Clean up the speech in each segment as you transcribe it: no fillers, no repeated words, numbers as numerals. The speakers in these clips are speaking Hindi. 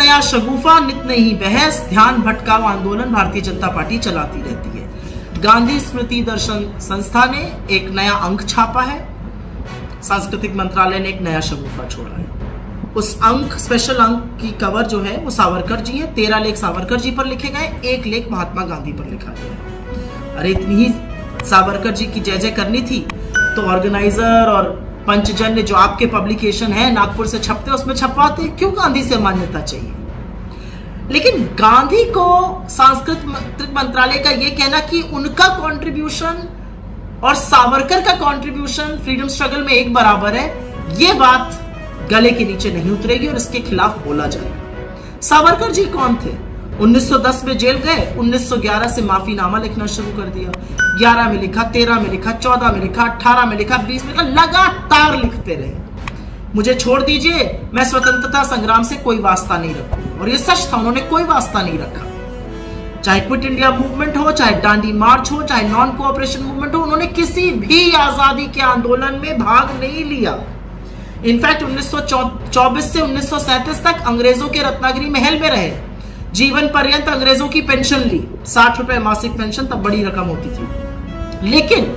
नया शगुफा, नित नई बहस, ध्यान भटकाव आंदोलन भारतीय जनता पार्टी चलाती रहती है। गांधी स्मृति दर्शन संस्था ने एक नया अंक छापा है, सांस्कृतिक मंत्रालय ने एक नया शगुफा छोड़ा है। उस अंक, स्पेशल अंक की कवर जो है वो सावरकर जी है। 13 लेख सावरकर जी पर लिखे गए, 1 लेख महात्मा गांधी पर लिखा गया है। अरे इतनी ही सावरकर जी की जय जय करनी थी तो ऑर्गेनाइजर और पंचजन्य जो आपके पब्लिकेशन है नागपुर से छपते, उसमें छपवाते, क्यों गांधी से मान्यता चाहिए? लेकिन गांधी को सांस्कृतिक मंत्रालय का यह कहना कि उनका कंट्रीब्यूशन और सावरकर का कंट्रीब्यूशन फ्रीडम स्ट्रगल में एक बराबर है, यह बात गले के नीचे नहीं उतरेगी और इसके खिलाफ बोला जाएगा। सावरकर जी कौन थे? 1910 में जेल गए, 1911 से माफीनामा लिखना शुरू कर दिया। 11 में लिखा, 13 में लिखा, 14 में लिखा, 18 में लिखा, 20 में लिखा, लगातार लिखते रहे। मुझे छोड़ दीजिए, मैं स्वतंत्रता संग्राम से कोई वास्ता नहीं रखूं। और ये सच था, उन्होंने कोई वास्ता नहीं रखा। चाहे क्विट इंडिया मूवमेंट हो, चाहे डांडी मार्च हो, चाहे नॉन कोऑपरेशन मूवमेंट हो, उन्होंने किसी भी आजादी के आंदोलन में भाग नहीं लिया। इनफैक्ट 1924 से 1937 तक अंग्रेजों के रत्नागिरी महल में रहे, जीवन पर्यंत अंग्रेजों की पेंशन ली, 60 रुपए मासिक पेंशन, तब बड़ी रकम होती थी। लेकिन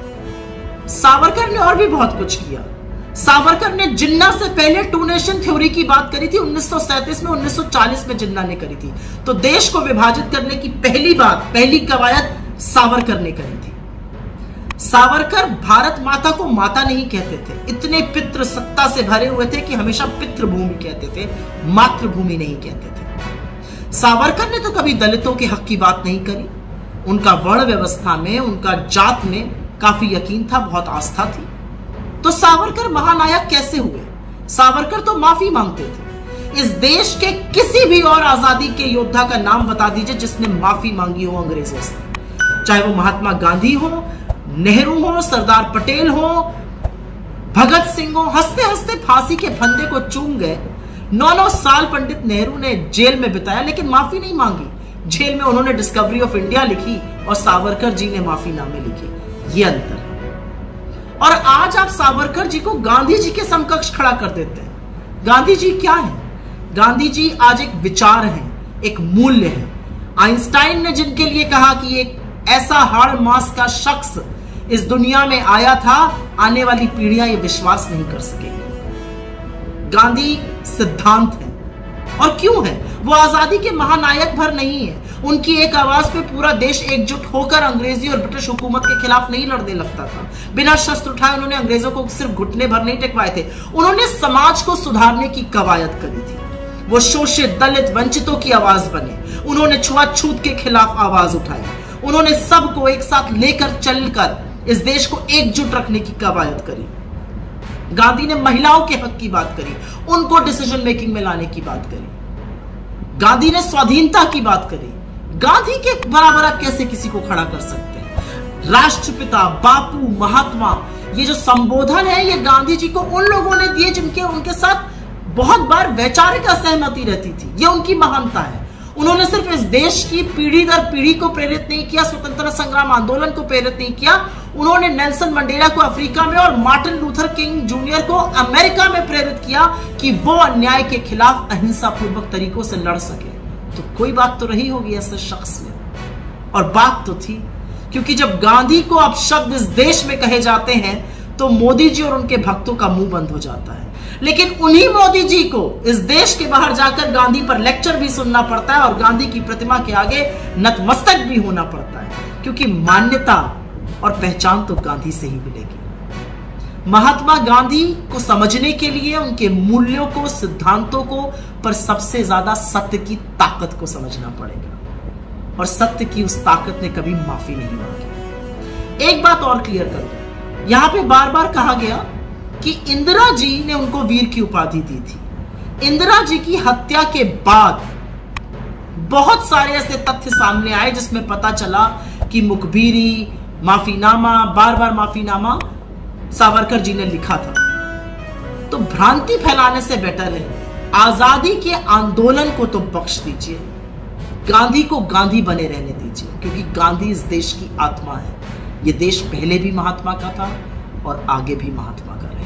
सावरकर ने और भी बहुत कुछ किया। सावरकर ने जिन्ना से पहले टू नेशन थ्योरी की बात करी थी 1937 में, 1940 में जिन्ना ने करी थी। तो देश को विभाजित करने की पहली कवायद सावरकर ने करी थी। सावरकर भारत माता को माता नहीं कहते थे, इतने पितृ सत्ता से भरे हुए थे कि हमेशा पितृभूमि कहते थे, मातृभूमि नहीं कहते थे। सावरकर ने तो कभी दलितों के हक की बात नहीं करी। उनका वर्ण व्यवस्था में, उनका जात में काफी यकीन था, बहुत आस्था थी। तो सावरकर महानायक कैसे हुए? सावरकर तो माफी मांगते थे। इस देश के किसी भी और आजादी के योद्धा का नाम बता दीजिए जिसने माफी मांगी हो अंग्रेजों से, चाहे वो महात्मा गांधी हो, नेहरू हो, सरदार पटेल हो, भगत सिंह हो। हंसते हंसते फांसी के फंदे को चूम गए। 9 साल पंडित नेहरू ने जेल में बिताया, लेकिन माफी नहीं मांगी। जेल में उन्होंने डिस्कवरी ऑफ इंडिया लिखी और सावरकर जी ने माफीनामे लिखे। ये अंतर है। और आज आप सावरकर जी को गांधी जी के समकक्ष खड़ा कर देते हैं। गांधी जी क्या है? गांधी जी आज एक विचार है, एक मूल्य है। आइंस्टाइन ने जिनके लिए कहा कि एक ऐसा हाड़ मांस का शख्स इस दुनिया में आया था, आने वाली पीढ़ियां ये विश्वास नहीं कर सकेगी। गांधी सिद्धांत है। और क्यों है? वो आजादी के महानायक भर नहीं है। उनकी एक आवाज पे पूरा देश एकजुट होकर अंग्रेजी और ब्रिटिश हुकूमत के खिलाफ नहीं लड़ने लगता था। बिना शस्त्र उठाए उन्होंने अंग्रेजों को सिर्फ घुटने भर नहीं टेकवाए थे, उन्होंने समाज को सुधारने की कवायद करी थी। वो शोषित, दलित, वंचितों की आवाज बने। उन्होंने छुआछूत के खिलाफ आवाज उठाई। उन्होंने सबको एक साथ लेकर चलकर इस देश को एकजुट रखने की कवायद करी। गांधी ने महिलाओं के हक की बात करी, उनको डिसीजन मेकिंग में लाने की बात करी। गांधी ने स्वाधीनता की बात करी। गांधी के बराबर आप कैसे किसी को खड़ा कर सकते हैं? राष्ट्रपिता, बापू, महात्मा, ये जो संबोधन है ये गांधी जी को उन लोगों ने दिए जिनके उनके साथ बहुत बार वैचारिक असहमति रहती थी। ये उनकी महानता है। उन्होंने सिर्फ इस देश की पीढ़ी दर पीढ़ी को प्रेरित नहीं किया, स्वतंत्रता संग्राम आंदोलन को प्रेरित नहीं किया, उन्होंने नेल्सन मंडेला को अफ्रीका में और मार्टिन लूथर किंग जूनियर को अमेरिका में प्रेरित किया कि वो अन्याय के खिलाफ अहिंसा पूर्वक तरीकों से लड़ सके। तो कोई बात तो रही होगी ऐसे शख्स में, और बात तो थी, क्योंकि जब गांधी को अब शब्द इस देश में कहे जाते हैं तो मोदी जी और उनके भक्तों का मुंह बंद हो जाता है। लेकिन उन्हीं मोदी जी को इस देश के बाहर जाकर गांधी पर लेक्चर भी सुनना पड़ता है और गांधी की प्रतिमा के आगे नतमस्तक भी होना पड़ता है, क्योंकि मान्यता और पहचान तो गांधी से ही मिलेगी। महात्मा गांधी को समझने के लिए उनके मूल्यों को, सिद्धांतों को, पर सबसे ज्यादा सत्य की ताकत को समझना पड़ेगा। और सत्य की उस ताकत ने कभी माफी नहीं मांगी। एक बात और क्लियर कर दूं, यहां पे बार बार कहा गया कि इंदिरा जी ने उनको वीर की उपाधि दी थी। इंदिरा जी की हत्या के बाद बहुत सारे ऐसे तथ्य सामने आए जिसमें पता चला कि मुखबिरी, माफीनामा, बार बार माफीनामा सावरकर जी ने लिखा था। तो भ्रांति फैलाने से बेटर है आजादी के आंदोलन को तो बख्श दीजिए, गांधी को गांधी बने रहने दीजिए, क्योंकि गांधी इस देश की आत्मा है। यह देश पहले भी महात्मा का था और आगे भी महात्मा का रहेगा।